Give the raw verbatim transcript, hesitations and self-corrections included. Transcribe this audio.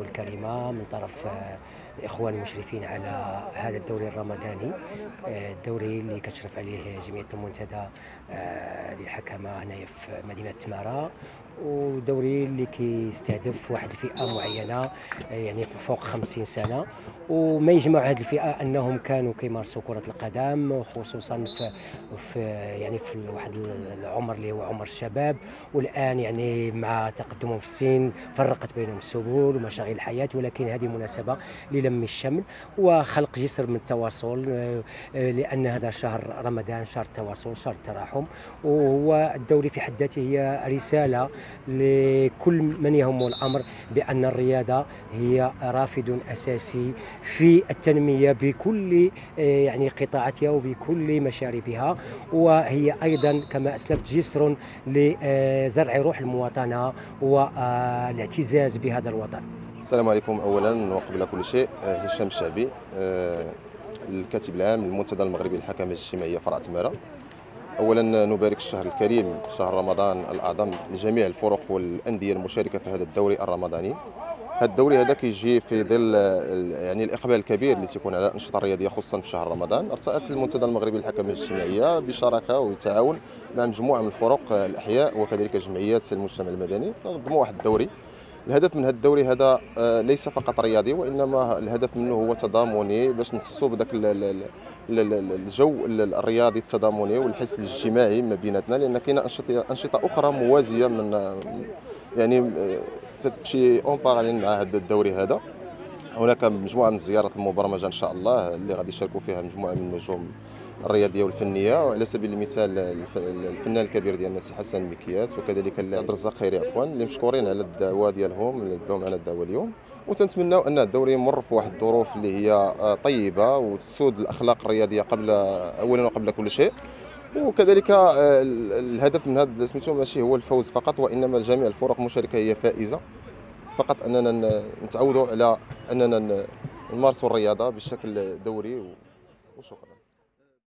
الكريمة من طرف الإخوان المشرفين على هذا الدوري الرمضاني، الدوري اللي كتشرف عليه جمعية المنتدى للحكمة هنايا في مدينة تمارا، ودوري اللي كيستهدف واحد الفئة معينة يعني فوق خمسين سنة، وما يجمع هذه الفئة أنهم كانوا كيمارسوا كرة القدم خصوصا في, في يعني في واحد العمر اللي هو عمر الشباب، والآن يعني مع تقدمهم في السن فرقت بينهم السبل ومشاغل الحياة، ولكن هذه مناسبة للم الشمل وخلق جسر من التواصل، لأن هذا شهر رمضان شهر التواصل شهر التراحم، وهو الدوري في حد ذاته هي رسالة لكل من يهمه الأمر بأن الرياضة هي رافد أساسي في التنمية بكل يعني قطاعاتها وبكل مشاربها، وهي أيضا كما أسلفت جسر لزرع روح المواطنة والاعتزاز بهذا الوطن. السلام عليكم. اولا وقبل كل شيء هشام الشعبي، الكاتب العام للمنتدى المغربي للحكمة الاجتماعية فرع تمارا. اولا نبارك الشهر الكريم شهر رمضان الاعظم لجميع الفرق والانديه المشاركه في هذا الدوري الرمضاني. هذا الدوري هذا كيجي في ظل يعني الاقبال الكبير اللي تيكون على الانشطه الرياضيه خصوصا في شهر رمضان. ارتأت المنتدى المغربي للحكمة الاجتماعيه بشراكه وتعاون مع مجموعه من الفرق الاحياء وكذلك جمعيات المجتمع المدني نظموا واحد الدوري. الهدف من هذا الدوري هذا ليس فقط رياضي، وانما الهدف منه هو تضامني باش نحسوا بداك الجو الرياضي التضامني والحس الاجتماعي ما بيناتنا، لان كاينه انشطه انشطه اخرى موازيه من يعني تمشي اون باراليل مع هذا الدوري هذا. هناك مجموعه من الزيارات المبرمجه ان شاء الله اللي غادي يشاركوا فيها مجموعه من النجوم الرياضيه والفنيه، وعلى سبيل المثال الفنان الكبير ديالنا السي حسن مكياس وكذلك عبد الرزاق خيري عفوا اللي مشكورين على الدعوه ديالهم اللي لباو معنا الدعوه اليوم. وتنتمناو ان الدوري يمر في واحد الظروف اللي هي طيبه وتسود الاخلاق الرياضيه قبل اولا وقبل كل شيء. وكذلك الهدف من هذا سميتو ماشي هو الفوز فقط، وانما جميع الفرق المشاركه هي فائزه، فقط اننا نتعودوا على اننا نمارسوا الرياضه بشكل دوري. وشكرا.